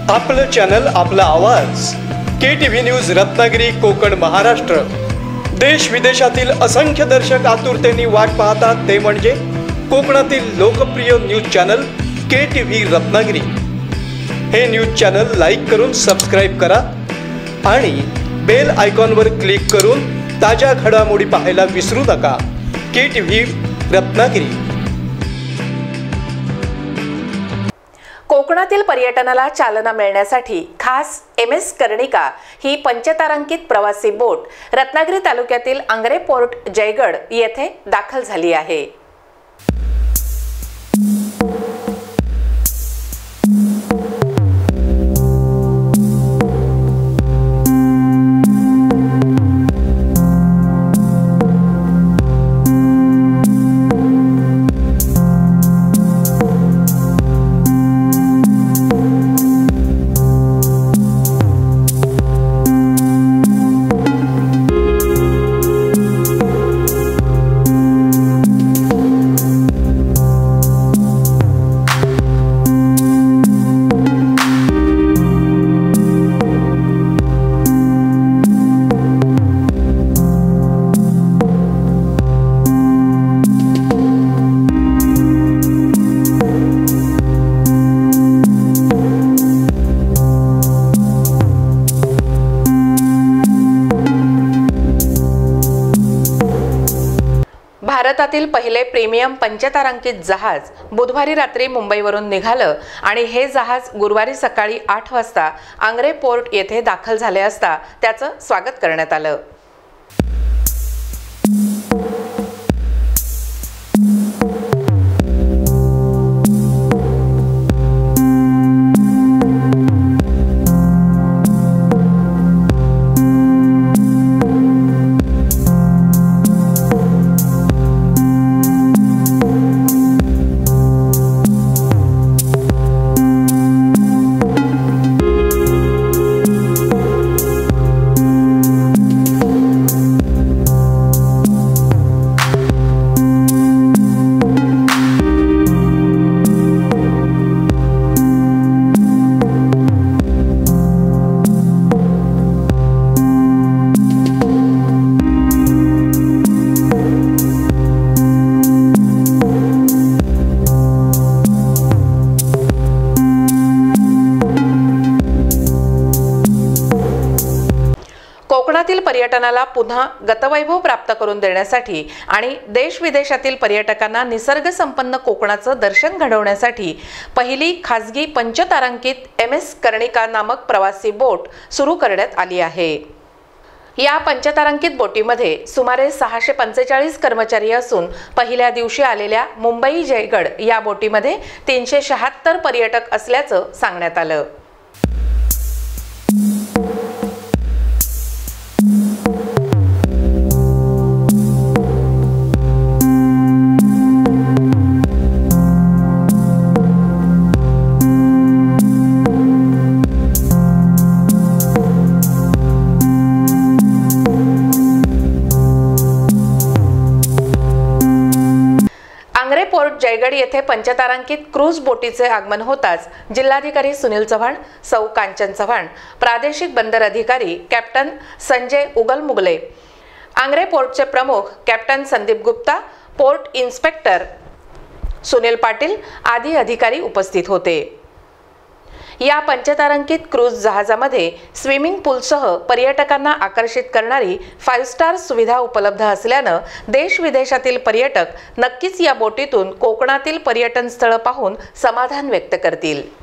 आपलं चॅनल, आपला आवाज. KTV news Ratnagiri, Konkan, Maharashtra. देश विदेशातील असंख्य दर्शक आतुरतेने वाट पाहतात ते म्हणजे कोकणातील लोकप्रिय न्यूज चॅनल KTV रत्नागिरी. हे न्यूज चॅनल लाईक करून सबस्क्राइब करा आणि बेल आयकॉनवर क्लिक करून ताज्या घडामोडी पाहायला विसरू नका. KTV रत्नागिरी. कोकणातील पर्यटनाला चालना मिळण्यासाठी खास MS कर्णिका ही पंचतारांकित प्रवासी बोट रत्नागिरी तालुक्यातील आंग्रे पोर्ट जयगड येथे दाखल झाली आहे. भारतातील पहिले प्रीमियम पंचतारांकित जहाज बुधवारी रात्री मुंबईवरून निघालं आणि हे जहाज गुरुवारी सकाळी 8 वाजता आंग्रे पोर्ट येथे दाखल झाले असता त्याचं स्वागत करण्यात आलं. कोकणातील पर्यटनाला पुन्हा गतवैभव प्राप्त करून देण्यासाठी आणि देश विदेशातील पर्यटकांना निसर्ग संपन्न कोकणाचं दर्शन घडवण्यासाठी पहिली खासगी पंचतारांकित MS कर्णिका नामक प्रवासी बोट सुरू करण्यात आली आहे. या पंचतारांकित बोटीमध्ये सुमारे 645 कर्मचारी असून पहिल्या दिवशी आलेल्या मुंबई जयगड या बोटीमध्ये 376 पर्यटक असल्याचं सांगण्यात आलं. आंग्रे पोर्ट जयगड येथे पंचतारांकित क्रूज बोटीचे आगमन होताच जिल्हाधिकारी सुनील चव्हाण, सौ कांचन चव्हाण, प्रादेशिक बंदर अधिकारी कॅप्टन संजय उगलमुगले, आंग्रे पोर्टचे प्रमुख captain Sandeep Gupta, port inspector Sunil Patil आदी अधिकारी उपस्थित होते. या पंचतारांकित क्रूज जहाजामध्ये स्विमिंग पूलसह पर्यटकांना आकर्षित करणारी 5 स्टार सुविधा उपलब्ध असल्यानं देश विदेशातील पर्यटक नक्कीच या बोटीतून कोकणातील पर्यटन स्थळ पाहून समाधान व्यक्त करतील.